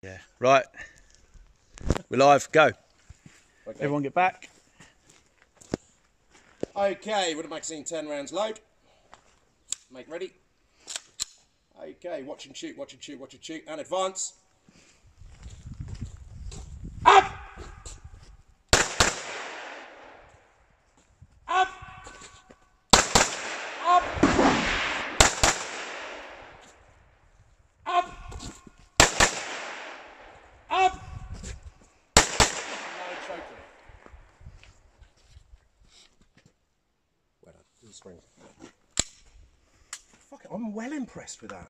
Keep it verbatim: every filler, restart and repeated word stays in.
Yeah, right. We're live, go. Okay. Everyone get back. Okay, with a magazine ten rounds load. Make ready. Okay, watch and shoot, watch and shoot, watch and shoot, and advance. Up! Up! Up! Up! Up! No choking. Well done. Do the spring. Fuck it, I'm well impressed with that.